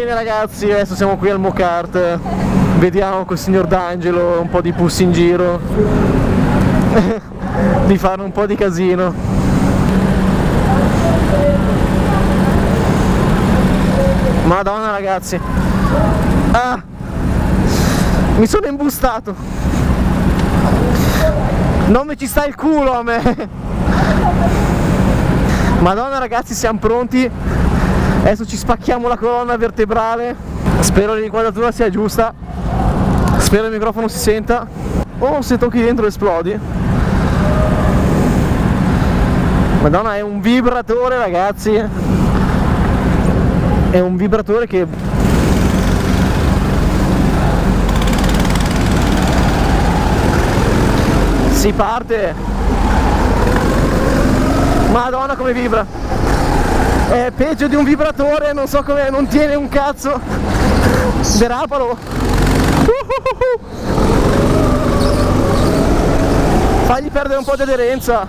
Bene ragazzi, adesso siamo qui al Mocart, vediamo col signor D'Angelo un po' di pussi in giro, di fare un po' di casino. Madonna ragazzi, mi sono imbustato, non mi ci sta il culo a me. Madonna ragazzi, siamo pronti, adesso ci spacchiamo la colonna vertebrale, spero l'inquadratura sia giusta, spero il microfono si senta. Oh, se tocchi dentro esplodi. Madonna, è un vibratore ragazzi, è un vibratore che si parte. Madonna come vibra, è peggio di un vibratore, non so come, non tiene un cazzo. Derapalo. Fagli perdere un po' di aderenza.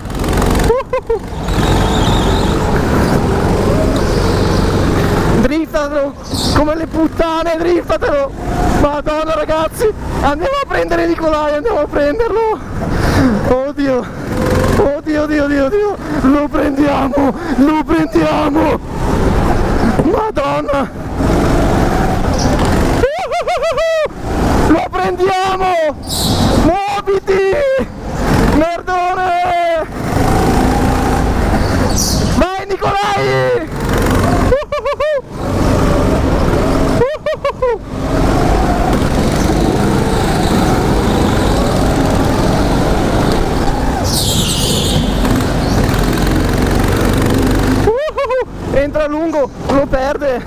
Driftatelo come le puttane, driftatelo. Madonna ragazzi, andiamo a prendere Nicolai, andiamo a prenderlo. Oddio, oddio, oddio, oddio, oddio, lo prendiamo, lo prendiamo. Madonna, lo prendiamo, muoviti, merdone. Vai Nicolai. Entra lungo, lo perde.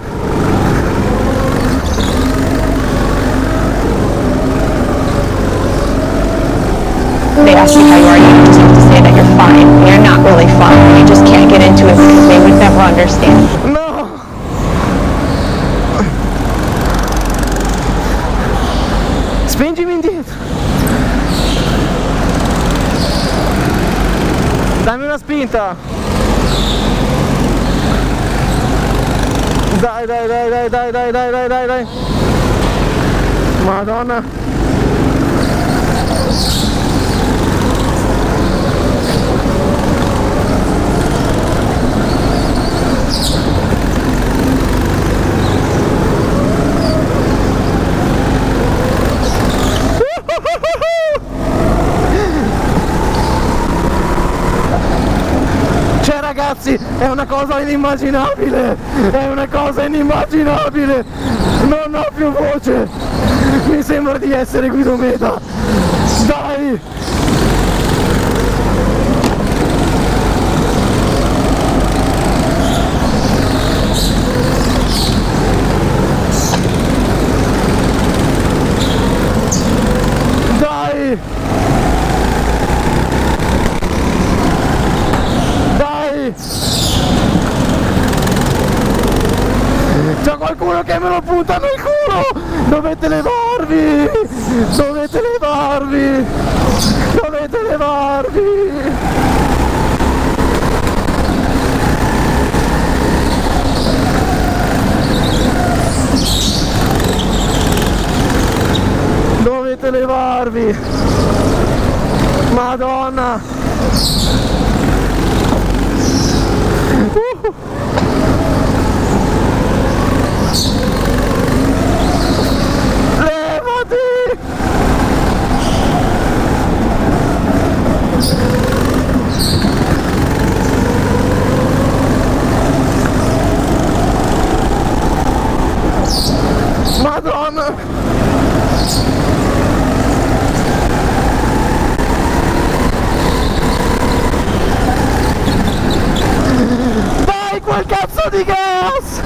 They ask you how you are, you just have to say that you're fine. You're not really fine. You just can't get into it because they would never understand. No! Spingimi indietro. Dammi una spinta. Dai, dai, dai, dai, dai, dai, dai, dai, dai, dai. Madonna. Cioè ragazzi, è una cosa inimmaginabile, è una cosa inimmaginabile, non ho più voce, mi sembra di essere Guido Meda, dai! Dai! C'è qualcuno che me lo punta nel culo! Dovete levarvi! Dovete levarvi! Dovete levarvi! Dovete levarvi! Madonna! Levati! Madonna! Dai quel cazzo di gas!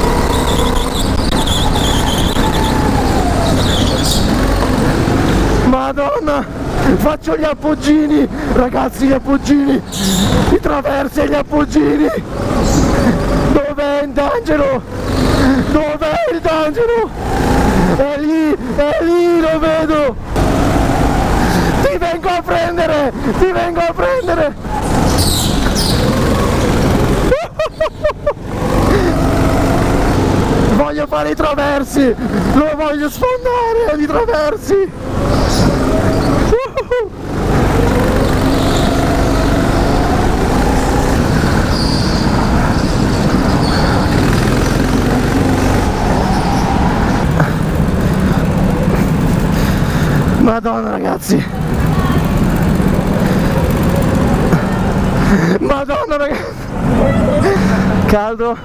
Madonna! Faccio gli appoggini! Ragazzi, gli appoggini! I traversi e gli appoggini! Dov'è il D'Angelo? Dov'è il D'Angelo? È lì, lo vedo! Ti vengo a prendere! Ti vengo a prendere! voglio fare i traversi, lo voglio sfondare di traversi. Madonna ragazzi, Madonna ragazzi, caldo,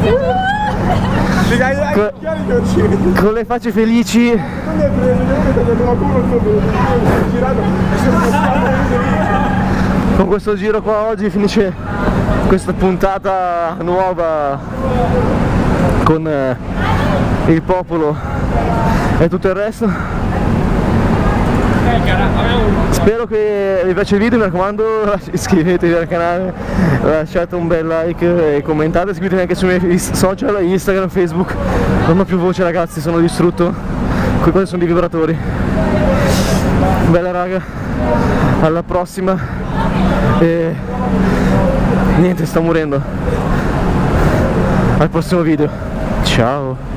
con le facce felici. Con questo giro qua oggi finisce questa puntata nuova con il popolo e tutto il resto. Spero che vi piace il video, mi raccomando iscrivetevi al canale, lasciate un bel like e commentate, seguitemi anche sui miei social, Instagram, Facebook. Non ho più voce ragazzi, sono distrutto, quei cose sono dei vibratori. Bella raga, alla prossima e niente, sto morendo. Al prossimo video, ciao.